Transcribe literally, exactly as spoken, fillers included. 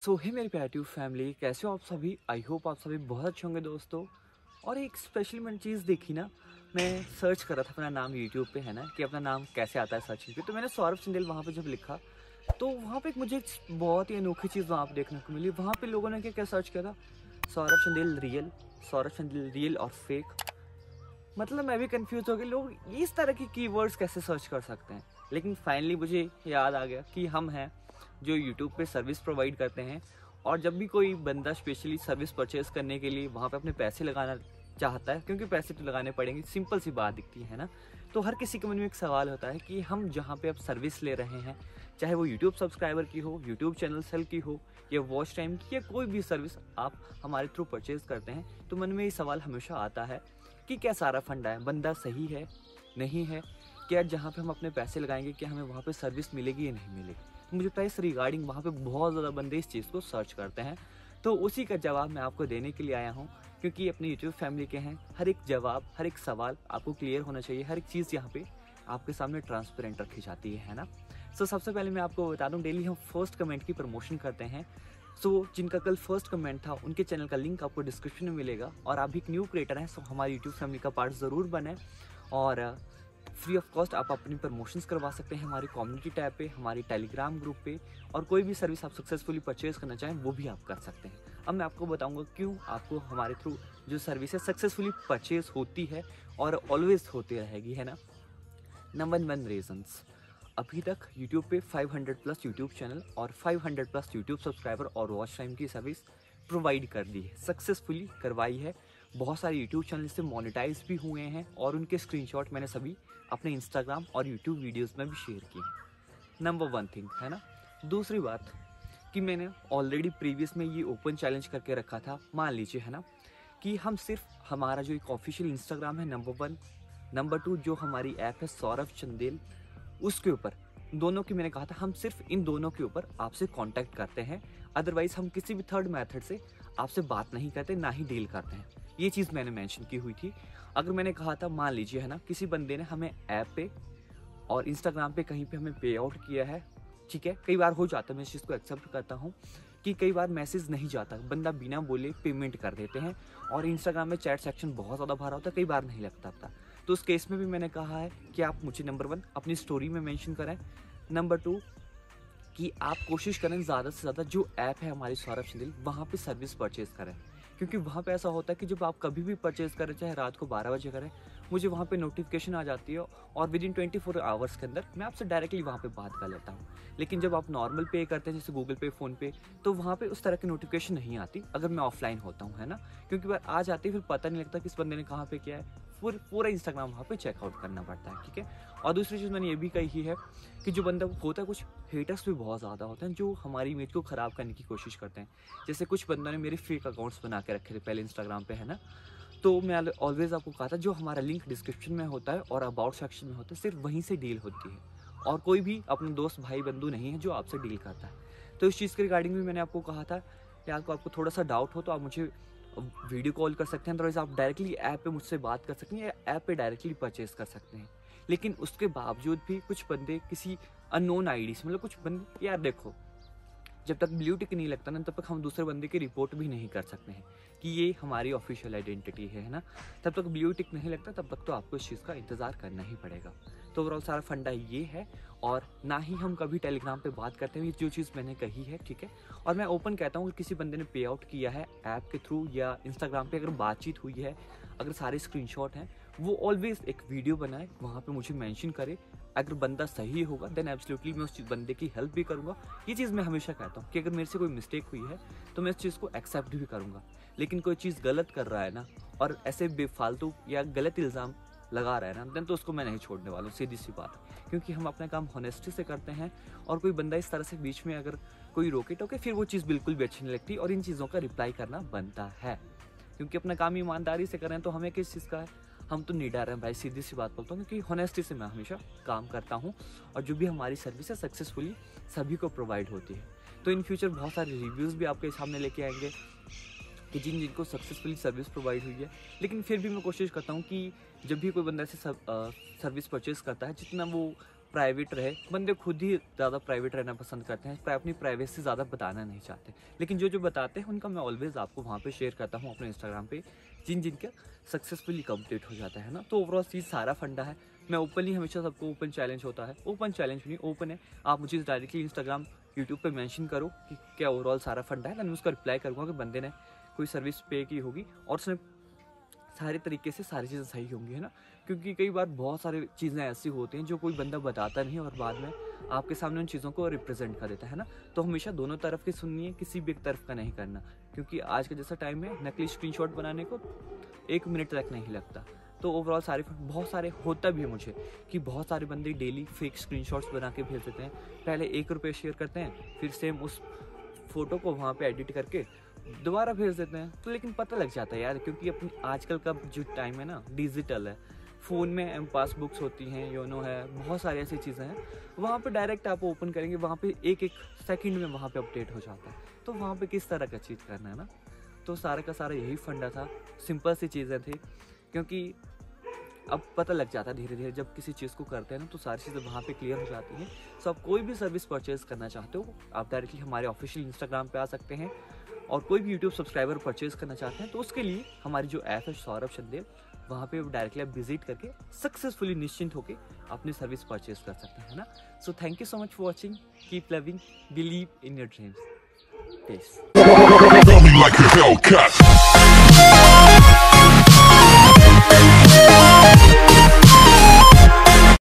सो है मेरी प्यारी ट्यूब फैमिली, कैसे हो आप सभी। आई होप आप सभी बहुत अच्छे होंगे दोस्तों। और एक स्पेशली मैंने चीज़ देखी ना, मैं सर्च कर रहा था अपना नाम यूट्यूब पे, है ना, कि अपना नाम कैसे आता है सर्चिंग पे। तो मैंने सौरभ चंदेल वहाँ पे जब लिखा तो वहाँ पे एक मुझे एक बहुत ही अनोखी चीज़ वहाँ पे देखने को मिली। वहाँ पे लोगों ने क्या क्या सर्च किया था, सौरभ चंदेल रियल, सौरभ चंदेल रियल और फेक। मतलब मैं भी कंफ्यूज हो गया, लोग इस तरह की कीवर्ड्स कैसे सर्च कर सकते हैं। लेकिन फाइनली मुझे याद आ गया कि हम हैं जो यूट्यूब पे सर्विस प्रोवाइड करते हैं, और जब भी कोई बंदा स्पेशली सर्विस परचेज करने के लिए वहाँ पे अपने पैसे लगाना चाहता है, क्योंकि पैसे तो लगाने पड़ेंगे, सिंपल सी बात दिखती है ना, तो हर किसी के मन में एक सवाल होता है कि हम जहाँ पे अब सर्विस ले रहे हैं, चाहे वो यूट्यूब सब्सक्राइबर की हो, यूट्यूब चैनल सेल की हो, या वॉच टाइम की, या कोई भी सर्विस आप हमारे थ्रू परचेज करते हैं, तो मन में ये सवाल हमेशा आता है कि क्या सारा फंडा है, बंदा सही है नहीं है, क्या जहाँ पे हम अपने पैसे लगाएंगे क्या हमें वहाँ पे सर्विस मिलेगी या नहीं मिलेगी। मुझे पता है इस रिगार्डिंग वहाँ पे बहुत ज़्यादा बंदे इस चीज़ को सर्च करते हैं, तो उसी का जवाब मैं आपको देने के लिए आया हूँ, क्योंकि अपने यूट्यूब फैमिली के हैं। हर एक जवाब, हर एक सवाल आपको क्लियर होना चाहिए, हर एक चीज़ यहाँ पे आपके सामने ट्रांसपेरेंट रखी जाती है है ना। सो सबसे पहले मैं आपको बता दूँ, डेली हम फर्स्ट कमेंट की प्रमोशन करते हैं। सो so, जिनका कल फर्स्ट कमेंट था उनके चैनल का लिंक आपको डिस्क्रिप्शन में मिलेगा। और आप भी एक न्यू क्रिएटर हैं, सो हमारी यूट्यूब फैमिली का पार्ट ज़रूर बने, और फ्री ऑफ कॉस्ट आप अपनी प्रमोशंस करवा सकते हैं हमारी कम्युनिटी टैब पे, हमारी टेलीग्राम ग्रुप पे, और कोई भी सर्विस आप सक्सेसफुली परचेज करना चाहें वो भी आप कर सकते हैं। अब मैं आपको बताऊंगा क्यों आपको हमारे थ्रू जो सर्विस है सक्सेसफुली परचेज होती है और ऑलवेज होती रहेगी, है ना। नंबर वन रीजंस, अभी तक YouTube पे पाँच सौ प्लस यूट्यूब चैनल और पाँच सौ प्लस यूट्यूब सब्सक्राइबर और वॉच टाइम की सर्विस प्रोवाइड कर दी है, सक्सेसफुली करवाई है। बहुत सारे यूट्यूब चैनल से मोनेटाइज भी हुए हैं, और उनके स्क्रीनशॉट मैंने सभी अपने इंस्टाग्राम और यूट्यूब वीडियोस में भी शेयर किए। नंबर वन थिंग, है ना। दूसरी बात कि मैंने ऑलरेडी प्रीवियस में ये ओपन चैलेंज करके रखा था, मान लीजिए, है ना, कि हम सिर्फ हमारा जो एक ऑफिशियल इंस्टाग्राम है नंबर वन, नंबर टू जो हमारी ऐप है सौरभ चंदेल, उसके ऊपर दोनों की मैंने कहा था हम सिर्फ इन दोनों के ऊपर आपसे कांटेक्ट करते हैं, अदरवाइज हम किसी भी थर्ड मेथड से आपसे बात नहीं करते, ना ही डील करते हैं। ये चीज़ मैंने मेंशन की हुई थी। अगर मैंने कहा था, मान लीजिए, है ना, किसी बंदे ने हमें ऐप पे और इंस्टाग्राम पे कहीं पे हमें पे आउट किया है, ठीक है, कई बार हो जाता है, मैं इस चीज़ को एक्सेप्ट करता हूँ कि कई बार मैसेज नहीं जाता, बंदा बिना बोले पेमेंट कर देते हैं, और इंस्टाग्राम में चैट सेक्शन बहुत ज़्यादा भरा होता है, कई बार नहीं लगता था। तो उस केस में भी मैंने कहा है कि आप मुझे नंबर वन अपनी स्टोरी में मेंशन करें, नंबर टू कि आप कोशिश करें ज़्यादा से ज़्यादा जो ऐप है हमारी सौरभ चंदेल वहाँ पे सर्विस परचेज करें, क्योंकि वहाँ पे ऐसा होता है कि जब आप कभी भी परचेज करें, चाहे रात को बारह बजे करें, मुझे वहाँ पे नोटिफिकेशन आ जाती है, और within twenty four hours के अंदर मैं आपसे डायरेक्टली वहाँ पे बात कर लेता हूँ। लेकिन जब आप नॉर्मल पे करते हैं, जैसे गूगल पे, फ़ोन पे, तो वहाँ पे उस तरह की नोटिफिकेशन नहीं आती अगर मैं ऑफलाइन होता हूँ, है ना, क्योंकि बार आ जाती है फिर पता नहीं लगता किस बंदे ने कहाँ पे किया है, पूरा पूरा इंस्टाग्राम वहाँ पे चेकआउट करना पड़ता है, ठीक है। और दूसरी चीज़ मैंने ये भी कही है कि जो बंदा होता है, कुछ हेटर्स भी बहुत ज़्यादा होते हैं जो हमारी इमेज को ख़राब करने की कोशिश करते हैं। जैसे कुछ बंदों ने मेरे फेक अकाउंट्स बना के रखे थे पहले इंस्टाग्राम पे, है ना, तो मैं ऑलवेज़ आपको कहा था जो हमारा लिंक डिस्क्रिप्शन में होता है और अबाउट सेक्शन में होता है, सिर्फ वहीं से डील होती है, और कोई भी अपना दोस्त भाई बंधु नहीं है जो आपसे डील करता है। तो इस चीज़ के रिगार्डिंग भी मैंने आपको कहा था कि आपको आपको थोड़ा सा डाउट हो तो आप मुझे वीडियो कॉल कर सकते हैं, अदरवाइज आप डायरेक्टली ऐप पे मुझसे बात कर सकते हैं, या ऐप पे डायरेक्टली परचेज कर सकते हैं। लेकिन उसके बावजूद भी कुछ बंदे किसी अननोन आईडी से, मतलब कुछ बंदे, यार देखो, जब तक ब्लू टिक नहीं लगता ना, तब तक हम दूसरे बंदे की रिपोर्ट भी नहीं कर सकते हैं कि ये हमारी ऑफिशियल आइडेंटिटी है, है ना। तब तक ब्लू टिक नहीं लगता, तब तक तो आपको इस चीज़ का इंतज़ार करना ही पड़ेगा। तो ओवरऑल सारा फंडा ये है, और ना ही हम कभी टेलीग्राम पे बात करते हैं, जो चीज़ मैंने कही है, ठीक है। और मैं ओपन कहता हूँ कि किसी बंदे ने पे आउट किया है ऐप के थ्रू या इंस्टाग्राम पे, अगर बातचीत हुई है, अगर सारे स्क्रीनशॉट हैं, वो ऑलवेज एक वीडियो बनाए, वहाँ पे मुझे मेंशन करे। अगर बंदा सही होगा देन एब्सोल्युटली मैं उस बंदे की हेल्प भी करूँगा। ये चीज़ मैं हमेशा कहता हूँ कि अगर मेरे से कोई मिस्टेक हुई है तो मैं इस चीज़ को एक्सेप्ट भी करूँगा। लेकिन कोई चीज़ गलत कर रहा है ना, और ऐसे बेफालतू या गलत इल्ज़ाम लगा रहा है ना, देन तो उसको मैं नहीं छोड़ने वाला हूँ, सीधी सी बात। क्योंकि हम अपना काम होनेस्टी से करते हैं, और कोई बंदा इस तरह से बीच में अगर कोई रोके टोके, फिर वो चीज़ बिल्कुल भी अच्छी नहीं लगती, और इन चीज़ों का रिप्लाई करना बनता है, क्योंकि अपना काम ईमानदारी से करें तो हमें किस चीज़ का है, हम तो निडर हैं भाई, सीधी सी बात बोलता हूँ, क्योंकि होनेस्टी से मैं हमेशा काम करता हूँ, और जो भी हमारी सर्विस है सक्सेसफुली सभी को प्रोवाइड होती है। तो इन फ्यूचर बहुत सारे रिव्यूज़ भी आपके सामने लेके आएंगे कि जिन जिनको सक्सेसफुली सर्विस प्रोवाइड हुई है। लेकिन फिर भी मैं कोशिश करता हूँ कि जब भी कोई बंदा ऐसे सब, आ, सर्विस परचेज करता है, जितना वो प्राइवेट रहे। बंदे खुद ही ज़्यादा प्राइवेट रहना पसंद करते हैं, अपनी प्राइवेसी ज़्यादा बताना नहीं चाहते। लेकिन जो जो बताते हैं उनका मैं ऑलवेज़ आपको वहाँ पे शेयर करता हूँ अपने इंस्टाग्राम पे, जिन जिनका सक्सेसफुली कंप्लीट हो जाता है ना। तो ओवरऑल चीज़ सारा फंडा है। मैं ओपनली हमेशा सबको ओपन चैलेंज होता है, ओपन चैलेंज नहीं ओपन है, आप मुझे डायरेक्टली इंस्टाग्राम यूट्यूब पे मेंशन करो कि क्या ओवरऑल सारा फंडा है, मैं उसका रिप्लाई करूँगा कि बंदे ने कोई सर्विस पे की होगी और उसने सारे तरीके से सारी चीज़ें सही होंगी, है ना। क्योंकि कई बार बहुत सारी चीज़ें ऐसी होती हैं जो कोई बंदा बताता नहीं और बाद में आपके सामने उन चीज़ों को रिप्रेजेंट कर देता है ना। तो हमेशा दोनों तरफ की सुननी है, किसी भी एक तरफ का नहीं करना, क्योंकि आज का जैसा टाइम है नकली स्क्रीनशॉट बनाने को एक मिनट तक नहीं लगता। तो ओवरऑल सारे बहुत सारे होता भी है मुझे कि बहुत सारे बंदे डेली फेक स्क्रीनशॉट्स बना के भेज देते हैं। पहले एक रुपये शेयर करते हैं, फिर सेम उस फोटो को वहाँ पे एडिट करके दोबारा भेज देते हैं। तो लेकिन पता लग जाता है यार, क्योंकि अपनी आजकल का जो टाइम है ना डिजिटल है, फ़ोन में एम पासबुक्स होती हैं, योनो है, बहुत सारी ऐसी चीज़ें हैं। वहाँ पे डायरेक्ट आप ओपन करेंगे, वहाँ पे एक एक सेकंड में वहाँ पे अपडेट हो जाता है। तो वहाँ पे किस तरह का चीज़ करना है ना। तो सारा का सारा यही फंडा था, सिंपल सी चीज़ें थी। क्योंकि अब पता लग जाता है धीरे धीरे, जब किसी चीज़ को करते हैं ना तो सारी चीज़ें वहाँ पे क्लियर हो जाती हैं। सो आप कोई भी सर्विस परचेज़ करना चाहते हो, आप डायरेक्टली हमारे ऑफिशियल इंस्टाग्राम पे आ सकते हैं। और कोई भी यूट्यूब सब्सक्राइबर परचेज़ करना चाहते हैं तो उसके लिए हमारी जो ऐप है सौरभ चंदेल, वहाँ पे डायरेक्टली आप विजिट करके सक्सेसफुली निश्चिंत होकर अपनी सर्विस परचेज़ कर सकते हैं ना। So thank you so much for watching, keep loving, believe in your dreams, piece.